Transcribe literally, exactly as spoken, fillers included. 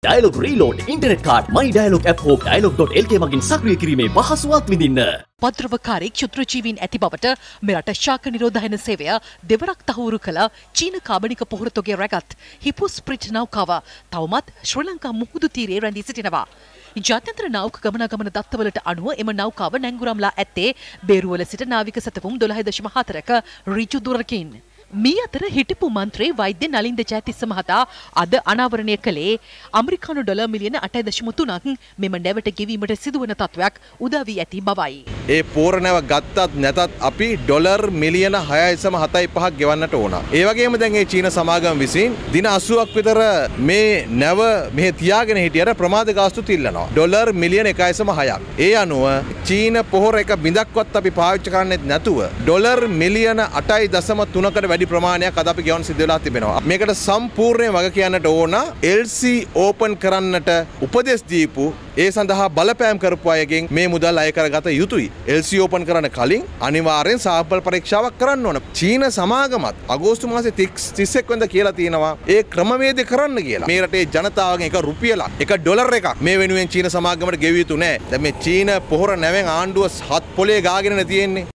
Dialog Reload Internet Card My Dialog app හෝ dialog dot l k මගින් සක්‍රිය කිරීමේ පහසුවක් විඳින්න. පද්‍රවකාරී ක්ෂුද්‍රජීවීන් ඇති බවට මෙරට ශාක නිරෝධන සේවය දෙවරක් තහවුරු කළ චීන කාබනික පොහොරතොගේ රැගත් හිපුස්ප්‍රිට් නෞකාව තවමත් ශ්‍රී ලංකා මුහුදු තීරයේ රැඳී සිටිනවා. ජාත්‍යන්තර නාවික ගමනාගමන දත්තවලට අනුව එම නෞකාව නැංගුරම්ලා ඇත්තේ බේරුවල සිට නාවික සැතපුම් දොළහ දශම හතරක ඍජු දුරකින්. මේ අතර හිටපු මන්ත්‍රී වෛද්‍ය නලින්ද ජයතිස්ස මහතා අද අනාවරණය කළේ ඇමරිකානු ඩොලර් මිලියන අටයි දශම තුනක් මෙම නැවට ගෙවීමට සිදුවන තත්වයක් උදා වී ඇති බවයි. ඒ පෝර නැව ගත්තත් නැතත් අපි ඩොලර් මිලියන හයයි දශම හතයි පහක් ගෙවන්නට ඕන. ඒ වගේම දැන් මේ චීන සමාගම විසින් දින අසූවක් විතර මේ නැව මෙහෙ තියාගෙන හිටියට ප්‍රමාද ගාස්තු තිල්ලනවා. ඩොලර් මිලියන එකයි දශම හයක්. ඒ අනුව චීන පොහොර එක බිඳක්වත් අපි පාවිච්චි කරන්නේ නැතුව ඩොලර් මිලියන අටයි දශම තුනකට වැඩි ප්‍රමාණයක් අද අපි ගෙවන්න සිද්ධ වෙලා තිබෙනවා. මේකට සම්පූර්ණයෙන් වග කියන්නට ඕන එල් සී ඕපන් කරන්නට උපදෙස් දීපු ඒ සඳහා බලපෑම් කරපු අයගෙන් මේ මුදල් අය කරගත යුතුයි. එල් සී ඕපන් කරන්න කලින් අනිවාර්යෙන් සාම්පල් පරීක්ෂාවක් කරන්න ඕන. චීන සමාගමත් අගෝස්තු මාසේ තිස් එක් වෙනිදා කියලා තියෙනවා ඒ ක්‍රමවේද කරන්න කියලා. මේ රටේ ජනතාවගෙන් එක රුපියලක් එක ඩොලර් එකක් මේ වෙනුවෙන් චීන සමාගමට ගෙවිය යුතු නැහැ. දැන් මේ චීන පොහොර නැවෙන් ආණ්ඩුව හත් පොලේ ගාගෙන තියෙන්නේ.